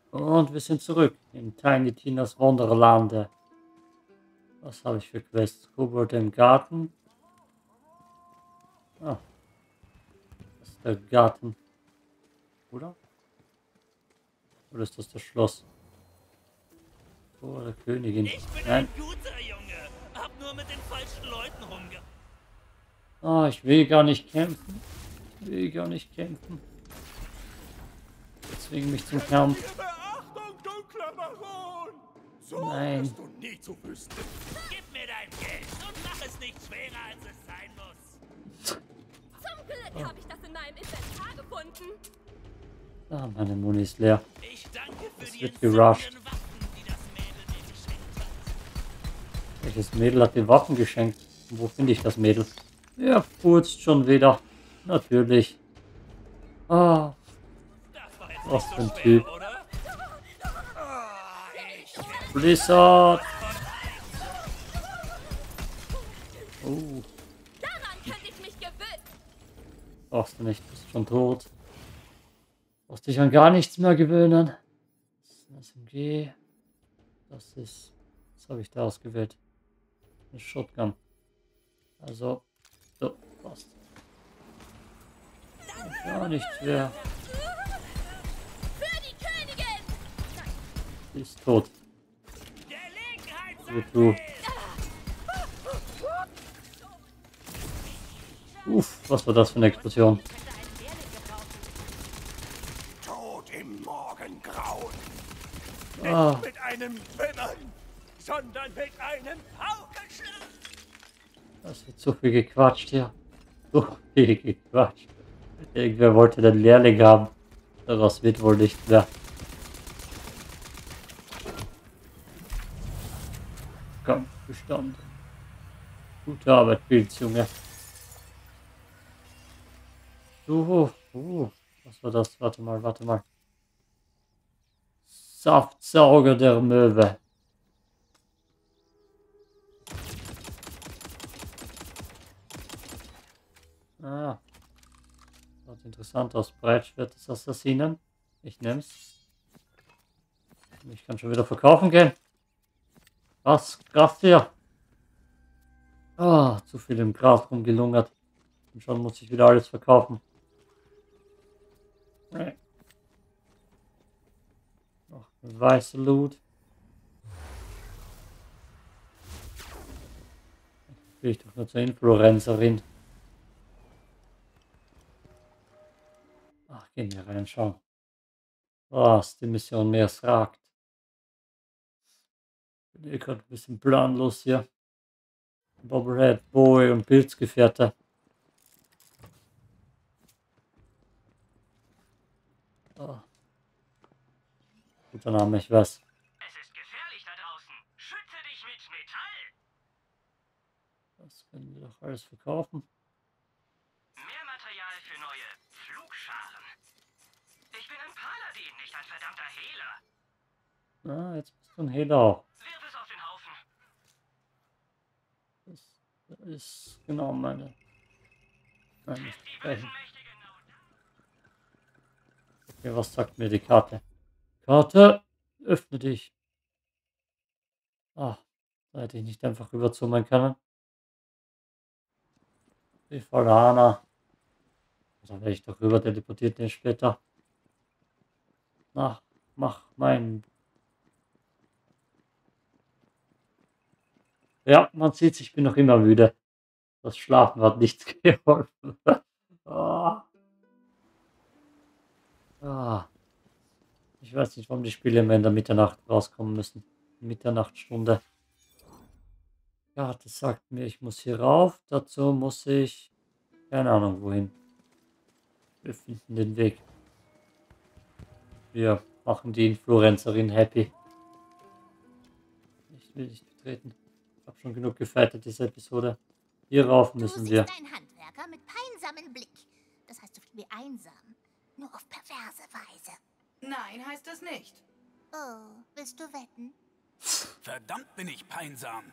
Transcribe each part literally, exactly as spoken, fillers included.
Und wir sind zurück in Tiny Tinas Wunderlande. Was habe ich für Quests? Kobold im Garten. Ah, das ist der Garten. Oder? Oder ist das das Schloss? Tor der Königin. Ich bin Nein. ein guter Junge. Hab nur mit den falschen Leuten rumge... Ah, ich will gar nicht kämpfen. Ich will gar nicht kämpfen. Zwingen mich zum Kampf. Beachtung, dunkler Baron! So Nein. wirst du nie zu wüssten. Gib mir dein Geld und mach es nicht schwerer, als es sein muss. Zum Glück habe ich das in meinem Inventar gefunden. Ah, meine Muni ist leer. Ich danke für Es die wird gerusht. entzückenden Waffen, die das Mädel mir geschenkt hat. Welches Mädel hat die Waffen geschenkt? Und wo finde ich das Mädel? Ja, putzt schon wieder. Natürlich. Ah, Das war jetzt was nicht für so ein schwer, Typ. oder? Ah, ich Blizzard! Oh, Daran könnte ich mich gewöhnen. brauchst du nicht, bist schon tot. Brauchst dich an gar nichts mehr gewöhnen. Das ist ein S M G. Das ist. Was habe ich da ausgewählt? Eine Shotgun. Also. So, passt. Gar nichts mehr. Für die Königin! Sie ist tot. Gelegenheit Du, sagt du. es. Uff, was war das für eine Explosion? Tod im Morgengrauen. Ah, Mit einem Wimmern, sondern mit einem Paukenschlag. das wird so viel gequatscht hier. So viel gequatscht. Irgendwer wollte den Lehrling haben. Daraus wird wohl nicht mehr. Kampf bestanden. Gute Arbeit, Pilz, Junge. Uh, uh, was war das? Warte mal, warte mal. Saftsauger der Möwe. Ah. Schaut interessant aus. Breitschwert des Assassinen. Ich nehm's. Ich kann schon wieder verkaufen gehen. Was? Krass hier. Ah, zu viel im Gras rumgelungert. Und schon muss ich wieder alles verkaufen. Nee. Noch weiße Loot. Will ich doch nur zur Influencerin. Ach, gehen wir reinschauen. Was die Mission mir sagt. Bin eh gerade ein bisschen planlos hier. Bobblehead, Boy und Pilzgefährte. Oh. Guter Name, ich weiß. Es ist gefährlich da draußen. Schütze dich mit Metall. Das können wir doch alles verkaufen. Mehr Material für neue Flugscharen. Ich bin ein Paladin, nicht ein verdammter Hehler. Ah, jetzt bist du ein Hehler auch. Wirf es auf den Haufen. Das ist genau meine. meine Lässt die Schwäche. bösen Mächte genau da. Okay, was sagt mir die Karte? Karte, öffne dich. Ah, da hätte ich nicht einfach rüberzoomen können. Die Falana. Da werde ich doch rüber teleportiert den später. Na, mach mein. Ja, man sieht, ich bin noch immer müde. Das Schlafen hat nichts geholfen. Ah. Ah. Ich weiß nicht, warum die Spiele immer in der Mitternacht rauskommen müssen. Mitternachtstunde. Ja, das sagt mir, ich muss hier rauf. Dazu muss ich. Keine Ahnung wohin. Wir finden den Weg. Wir machen die Influencerin happy. Ich will nicht betreten. Ich habe schon genug gefeitet, diese Episode. Hier rauf müssen Du wir. siehst ein Handwerker mit peinsamem Blick. Das heißt so viel wie einsam. Nur auf perverse Weise. Nein, heißt das nicht. Oh, willst du wetten? Verdammt bin ich peinsam.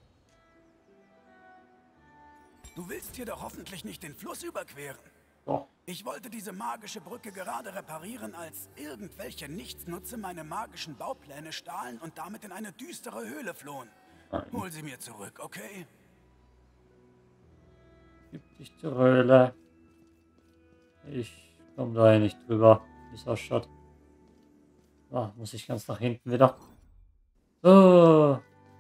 Du willst hier doch hoffentlich nicht den Fluss überqueren. Doch. Ich wollte diese magische Brücke gerade reparieren, als irgendwelche Nichtsnutze meine magischen Baupläne stahlen und damit in eine düstere Höhle flohen. Hol sie mir zurück, okay? Gib dich zur Höhle. Ich komme da nicht drüber, wie es ausschaut. Ah, muss ich ganz nach hinten wieder. Oh.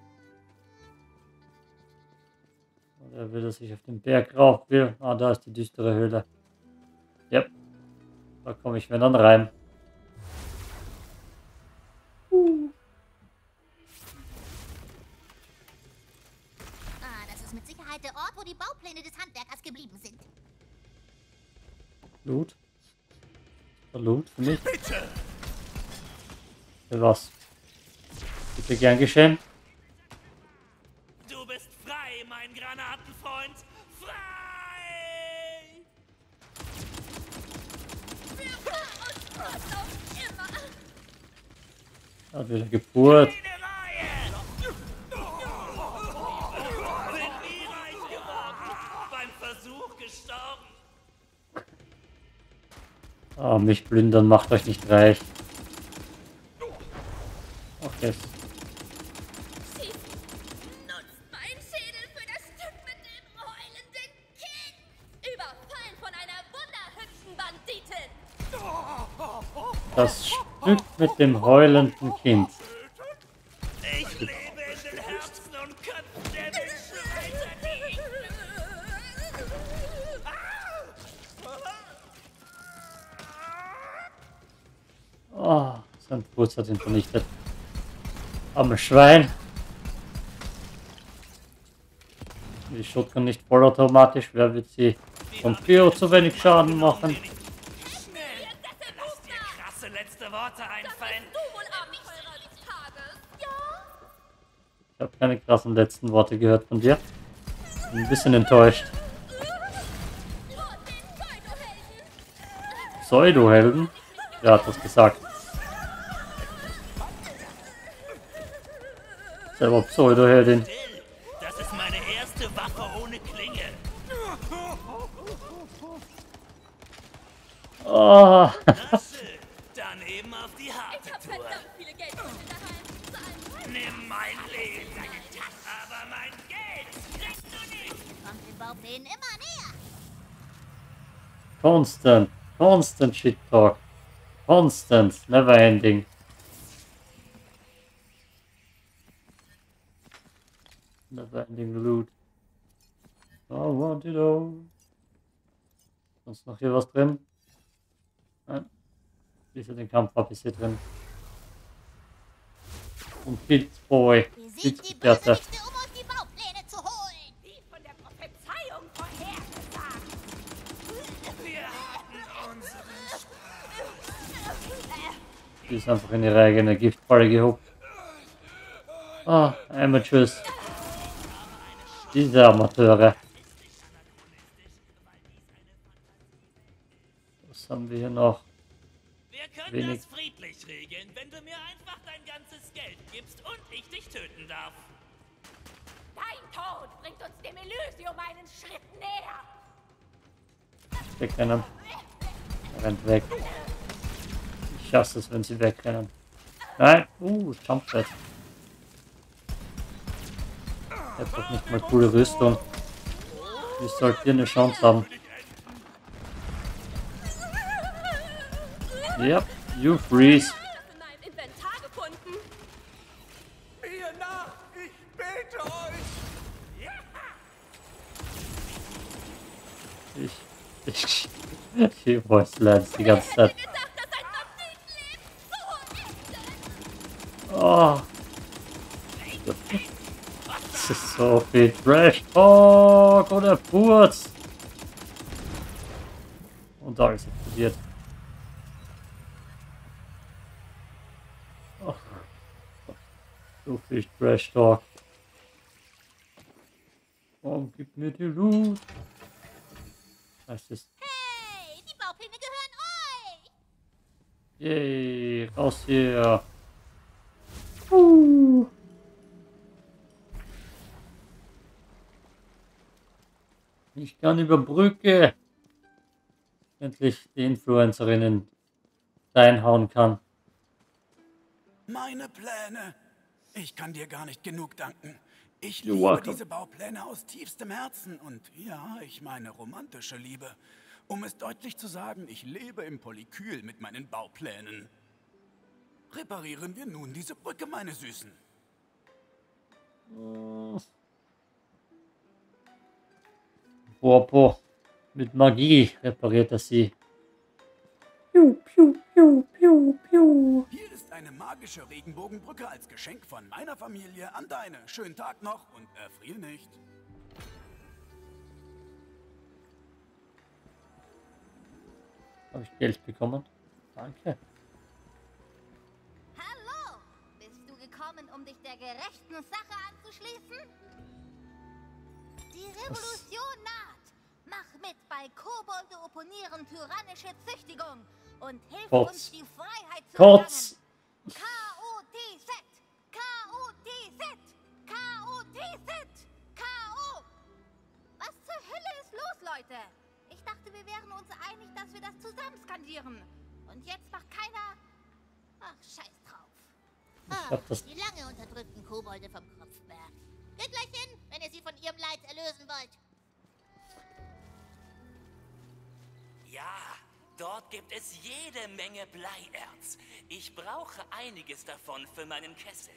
Der will, dass ich auf den Berg rauf will. Ah, da ist die düstere Höhle. Ja, da komme ich mir dann rein. Uh. Ah, das ist mit Sicherheit der Ort, wo die Baupläne des Handwerkers geblieben sind. Loot. Loot für mich. Bitte! Für was? Bitte gern geschehen. Du bist frei, mein Granatenfreund! Frei! Hat wieder Geburt. Eine Reihe! Bin nie reich geworden! Beim Versuch gestorben! Ah, mich plündern macht euch nicht reich. Okay. Schief. Nutzt mein Schädel für das Stück mit dem heulenden Kind. Überfallen von einer wunderhübschen Banditin. Das Stück mit dem heulenden Kind. Ich lebe in den Herzen und Köpfen der Menschen weiter nie! Oh, sein Fuß hat ihn vernichtet. Armes Schwein. Die Shotgun nicht vollautomatisch. Wer wird sie vom Bio zu wenig Schaden machen? Lass dir krasse letzte Worte einfallen! Du wohl Abenteurer des Tages. Ja? Ich habe keine krassen letzten Worte gehört von dir. Bin ein bisschen enttäuscht. Vor den Pseudohelden. Pseudo-Helden? Wer hat das gesagt? Selber Pseudo-Heldin. Dill, das ist meine erste Waffe ohne Klinge! Oh. Na schön, dann eben auf die harte Ich hab Tour. verdammt viele Geldbündel daheim. Zu einem Nimm mein Leben, aber mein Geld kriegst du nicht! Kommt den Bauplänen immer näher. Constant. Constant Shit Talk. Constant. Never ending. Never ending loot. I want it all. Sonst noch hier was drin? Nein. Diese den Kampf habe ich hier drin. Und Pilzboy. Besiegt die Pilzgefährte. Bösewichte, um uns die Baupläne zu holen. Wie von der Prophezeiung vorhergesagt. Wir hatten unseren Die ist einfach in ihre eigene Giftfalle gehuckt. Ah, Amateurs. Diese Amateure. Was haben wir hier noch? Wir können Wenig. das friedlich regeln, wenn du mir einfach dein ganzes Geld gibst und ich dich töten darf. Dein Tod bringt uns dem Elysium einen Schritt näher. Wegrennen. Er rennt weg. Ich hasse es, wenn sie wegrennen. Nein. Uh, Jumpset. Ich hab doch nicht mal coole Rüstung. Wie sollt ihr eine Chance haben? Yep, you freeze. Das in meinem Inventar gefunden. Mir nach, ich bete euch! Ich, ich, ich voice lines die ganze Zeit. Ich hätte gedacht, dass ein Banditenleben so ist. Oh. Das ist so viel Trash Talk oder Furz. Und da ist explodiert. Oh. So viel Trash Talk. Warum gibt mir die Loot? Das ist. Hey, die Baupläne gehören euch. Yay, raus hier. Uh. Ich kann über Brücke. endlich die Influencerinnen reinhauen kann. Meine Pläne. Ich kann dir gar nicht genug danken. Ich You're liebe welcome. diese Baupläne aus tiefstem Herzen. Und ja, ich meine romantische Liebe. Um es deutlich zu sagen, ich lebe im Polykül mit meinen Bauplänen. Reparieren wir nun diese Brücke, meine Süßen. Boah, boah. Mit Magie repariert er sie. Piu, piu, piu, piu, piu. Hier ist eine magische Regenbogenbrücke als Geschenk von meiner Familie an deine. Schönen Tag noch und erfrier nicht. Habe ich Geld bekommen? Danke. Hallo! Bist du gekommen, um dich der gerechten Sache anzuschließen? Die Revolution naht. Mach mit bei Kobolde opponieren tyrannische Züchtigung und hilf Kurz. uns, die Freiheit zu Kurz. erlangen. K O T Z! K O T Z! K O T Z! K O! Was zur Hölle ist los, Leute? Ich dachte, wir wären uns einig, dass wir das zusammen skandieren. Und jetzt macht keiner... Ach, scheiß drauf. Ah, glaub, das- die lange unterdrückten Kobolde vom Kropfberg. Geht gleich hin, wenn ihr sie von ihrem Leid erlösen wollt. Ja, dort gibt es jede Menge Bleierz. Ich brauche einiges davon für meinen Kessel.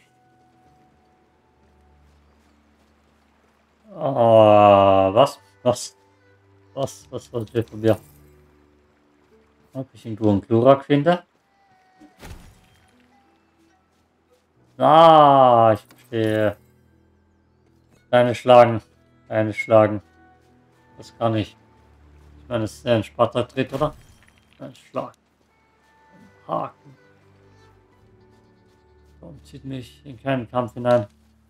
Ah, was? Was? Was? Was wollt ihr von mir? Ob ich irgendwo einen Glurak finde? Ah, ich verstehe. Keine Schlagen. Keine Schlagen. Das kann ich. Ich meine, es ist ja ein Sparta-Tritt, oder? Ein Schlag. Ein Haken. Warum zieht mich in keinen Kampf hinein?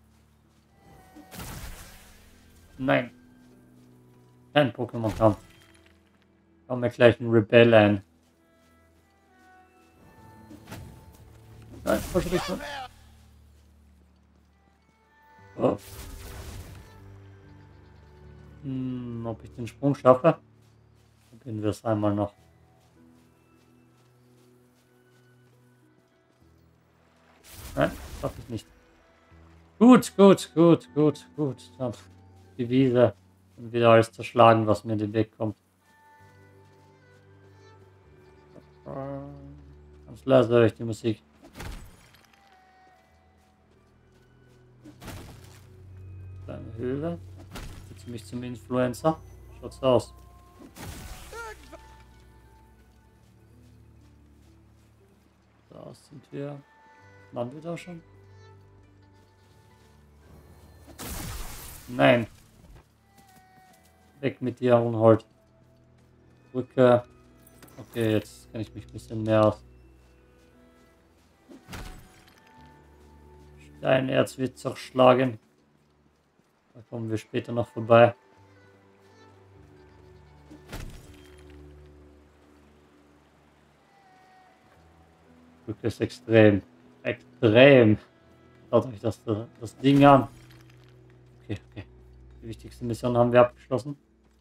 Nein. Kein Pokémon-Kampf. Komm mir gleich ein Rebell ein. Nein, push dich schon. Oh. Hm, ob ich den Sprung schaffe? Probieren wir es einmal noch. Nein, schaffe ich nicht. Gut, gut, gut, gut, gut. Dann die Wiese. Und wieder alles zerschlagen, was mir in den Weg kommt. Ganz leise höre ich die Musik. Kleine Höhle. Jetzt mich zum Influencer. Schaut's aus. Da sind wir. Waren wir da schon? Nein. Weg mit dir, Unhold. Brücke. Okay, jetzt kann ich mich ein bisschen mehr aus. Steinerz wird zerschlagen. Da kommen wir später noch vorbei. Brücke ist extrem. Extrem. Schaut euch das, das Ding an. Okay, okay. Die wichtigste Mission haben wir abgeschlossen.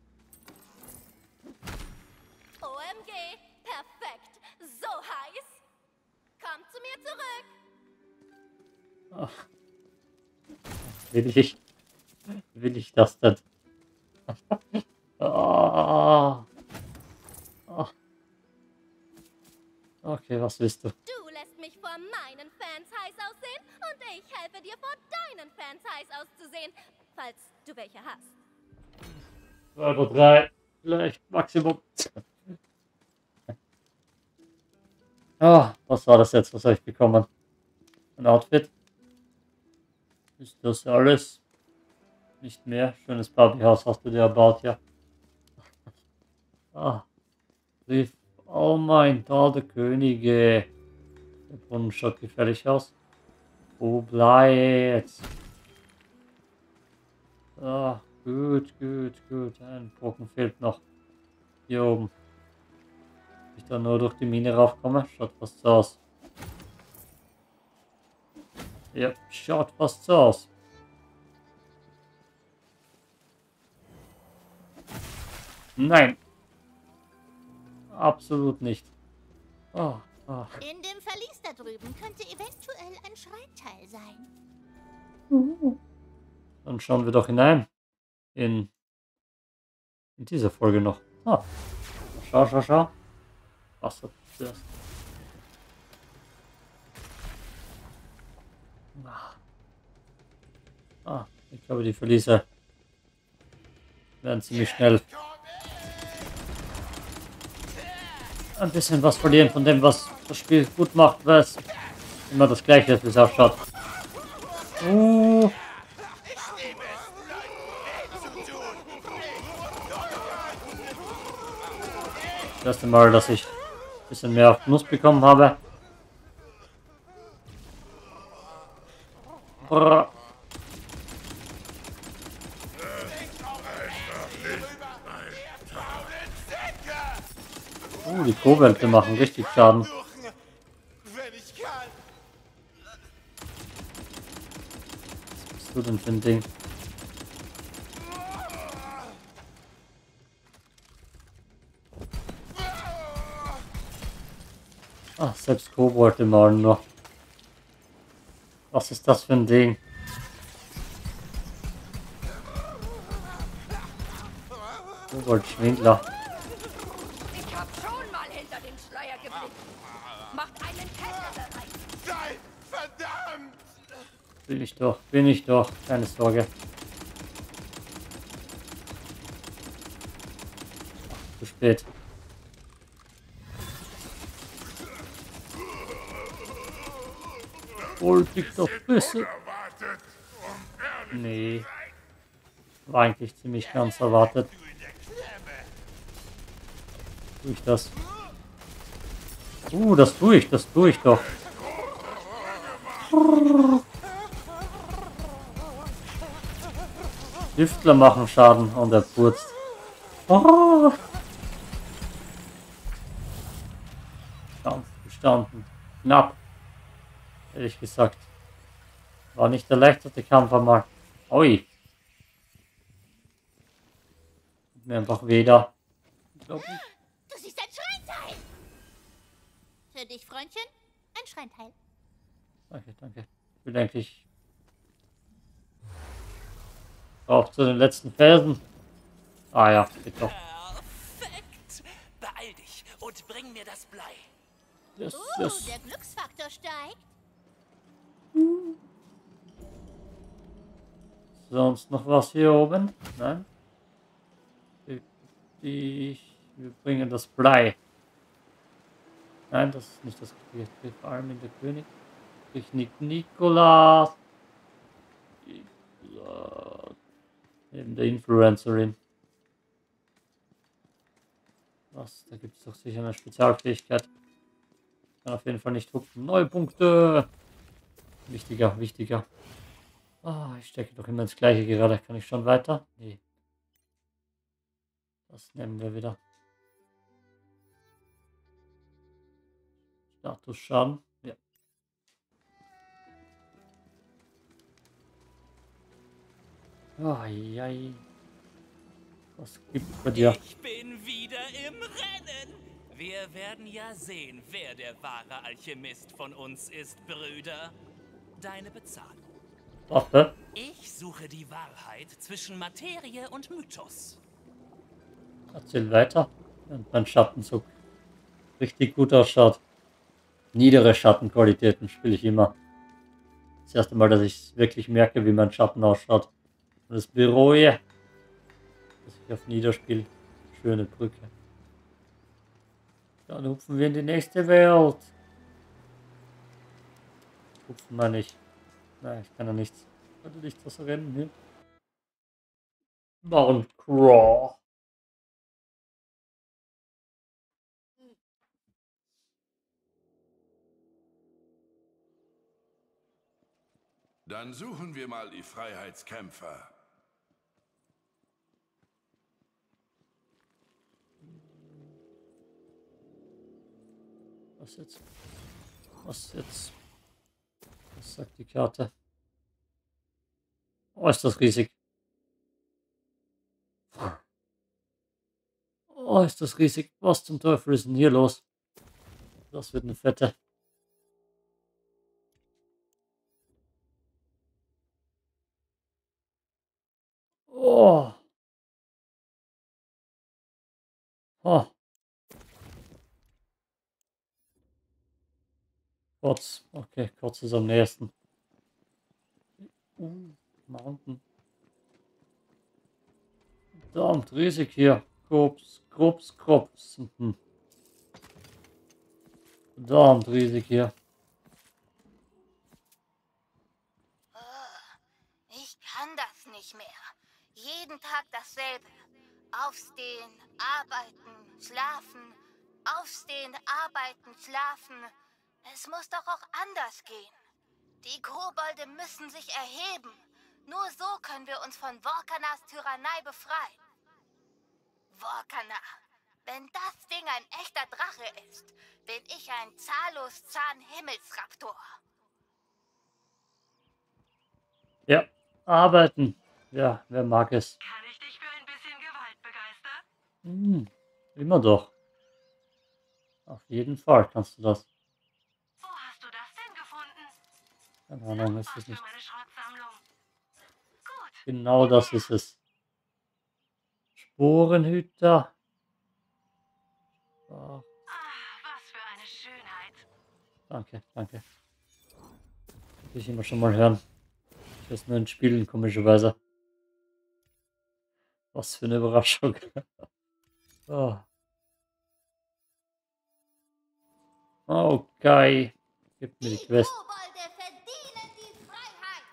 O M G, perfekt. So heiß. Kommt zu mir zurück. Ach. Will ich. Will ich das denn? Oh. Oh. Okay, was willst du? Du lässt mich vor meinen Fans heiß aussehen und ich helfe dir vor deinen Fans heiß auszusehen, falls du welche hast. Zwei oder drei, vielleicht Maximum. Oh, was war das jetzt? Was habe ich bekommen? Ein Outfit? Ist das alles? Nicht mehr. Schönes Barbiehaus hast du dir erbaut, ja. Ah, Brief. Oh mein Gott, der Könige. Der Brunnen schaut gefährlich aus. Wo bleibt? Ah, gut, gut, gut. Ein Brocken fehlt noch. Hier oben. Wenn ich da nur durch die Mine raufkomme, schaut fast so aus. Ja, schaut fast so aus. Nein. Absolut nicht. Oh, oh. In dem Verlies da drüben könnte eventuell ein Schreibteil sein. Dann schauen wir doch hinein. In, in dieser Folge noch. Ah. Schau, schau, schau. Was hat das? Ah, ich glaube, die Verliese werden ziemlich schnell ein bisschen was verlieren von dem, was das Spiel gut macht, weil es immer das gleiche ist, wie es ausschaut. Uh. Das erste Mal, dass ich ein bisschen mehr auf Nuss bekommen habe. Brrr. Uh, die Kobolde machen richtig Schaden. Was bist du denn für ein Ding? Ach, selbst Kobolde malen noch. Was ist das für ein Ding? Kobold-Schwindler. Ich hab schon mal hinter den Schleier geblickt. Macht einen Kessel bereit. Sei verdammt! Bin ich doch, bin ich doch. Keine Sorge. Ach, zu spät. Wollte ich doch wissen. Nee. War eigentlich ziemlich ganz erwartet. Tue ich das? Uh, das tue ich, das tue ich doch. Lüftler machen Schaden und er purzt. Oh. Kampf bestanden. Knapp. Ehrlich gesagt. War nicht der leichteste Kampf einmal. Ui. Mir einfach weder. Du siehst ein Schreinteil! Für dich, Freundchen, ein Schreinteil. Danke, danke. Ich will eigentlich auch zu den letzten Felsen. Ah ja, geht doch. Perfekt. Beeil dich und bring mir das Blei. Yes, Uh, yes. der Glücksfaktor steigt. Sonst noch was hier oben? Nein? Ich, wir bringen das Blei. Nein, das ist nicht das Richtige. Vor allem in der König. König Nikolaus. Neben der Influencerin. Was? Da gibt es doch sicher eine Spezialfähigkeit. Kann auf jeden Fall nicht hupen. Neue Punkte. Wichtiger, wichtiger. Ah, ich stecke doch immer ins Gleiche gerade. Kann ich schon weiter? Nee. Das nehmen wir wieder. Statusschaden. Ja. Ai, ai. Was gibt's bei dir? Ich bin wieder im Rennen. Wir werden ja sehen, wer der wahre Alchemist von uns ist, Brüder. Deine Bezahlung. Waffe? Ich suche die Wahrheit zwischen Materie und Mythos. Erzähl weiter. Und mein Schattenzug richtig gut ausschaut. Niedere Schattenqualitäten spiele ich immer. Das erste Mal, dass ich wirklich merke, wie mein Schatten ausschaut. Und das bereue, dass ich auf Nieder spiele. Schöne Brücke. Dann hupfen wir in die nächste Welt. Hupfen wir nicht. Nein, ich kann ja nichts. Ich kann nicht was rennen hier. Mount Craw. Dann suchen wir mal die Freiheitskämpfer. Was jetzt? Was jetzt? Was sagt die Karte? Oh, ist das riesig. Oh, ist das riesig. Was zum Teufel ist denn hier los? Das wird eine fette. Oh. Oh. Kurz. Okay, kurz ist am nächsten. Uh, Mountain. Verdammt, riesig hier. Krups, Krups, Krups. Mhm. Verdammt, riesig hier. Ich kann das nicht mehr. Jeden Tag dasselbe. Aufstehen, arbeiten, schlafen. Aufstehen, arbeiten, schlafen. Es muss doch auch anders gehen. Die Kobolde müssen sich erheben. Nur so können wir uns von Vorkanas Tyrannei befreien. Vorkana, wenn das Ding ein echter Drache ist, bin ich ein Zalos-Zahn-Himmelsraptor. Ja, arbeiten. Ja, wer mag es? Kann ich dich für ein bisschen Gewalt begeistern? Hm, immer doch. Auf jeden Fall kannst du das. Wo hast du das denn gefunden? Keine Ahnung, ist Was es für nicht. meine Schrottsammlung. Gut. Genau das ist es. Sporenhüter. Ach, Ach, was für eine Schönheit. danke, danke. Will ich immer schon mal hören. Das ist nur in Spielen, komischerweise. Was für eine Überraschung. Oh. Okay. Gib mir die Die Quest. Kobolde verdienen die Freiheit.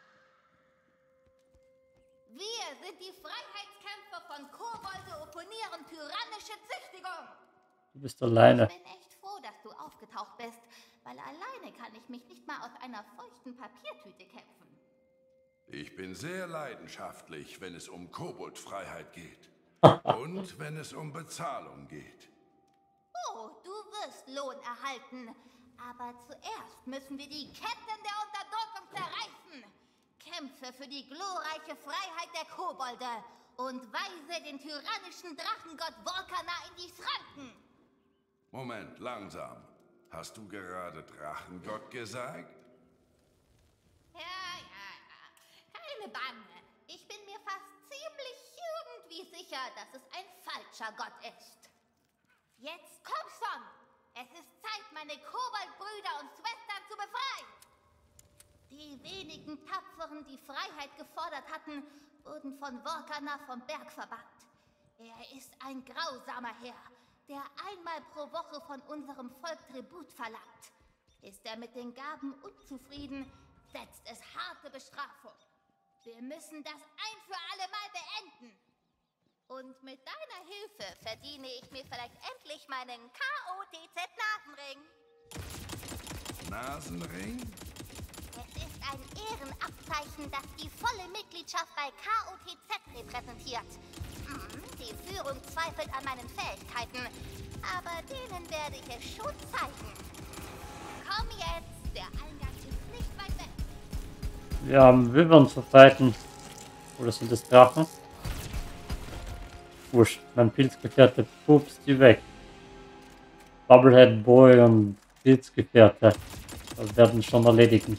Wir sind die Freiheitskämpfer von Kobolde opponieren tyrannische Züchtigung. Du bist alleine. Ich bin echt froh, dass du aufgetaucht bist, weil alleine kann ich mich nicht mal aus einer feuchten Papiertüte kämpfen. Ich bin sehr leidenschaftlich, wenn es um Koboldfreiheit geht. Und wenn es um Bezahlung geht. Oh, du wirst Lohn erhalten. Aber zuerst müssen wir die Ketten der Unterdrückung zerreißen. Kämpfe für die glorreiche Freiheit der Kobolde und weise den tyrannischen Drachengott Vorkana in die Schranken. Moment, langsam. Hast du gerade Drachengott gesagt? Ja, ja, ja. Keine Bange. Ich bin mir fast ziemlich irgendwie sicher, dass es ein falscher Gott ist. Jetzt komm schon! Es ist Zeit, meine Koboldbrüder und Schwestern zu befreien! Die wenigen Tapferen, die Freiheit gefordert hatten, wurden von Vorkana vom Berg verbannt. Er ist ein grausamer Herr, der einmal pro Woche von unserem Volk Tribut verlangt. Ist er mit den Gaben unzufrieden, setzt es harte Bestrafung. Wir müssen das ein für alle Mal beenden. Und mit deiner Hilfe verdiene ich mir vielleicht endlich meinen K O T Z-Nasenring. Nasenring? Es ist ein Ehrenabzeichen, das die volle Mitgliedschaft bei K O T Z repräsentiert. Hm, die Führung zweifelt an meinen Fähigkeiten, aber denen werde ich es schon zeigen. Komm jetzt, der Eingang ist nicht weit weg. Wir haben Wyvern zu fighten. Oder sind das Drachen? Wurscht, mein Pilzgefährte pupst die weg. Bubblehead Boy und Pilzgefährte. Das werden schon erledigen.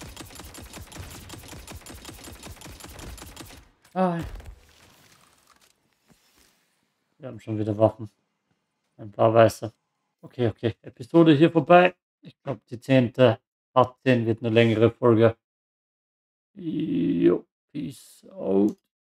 Ah. Wir haben schon wieder Waffen. Ein paar weiße. Okay, okay. Episode hier vorbei. Ich glaube, die zehnte, Part zehn wird eine längere Folge. Jo, peace out.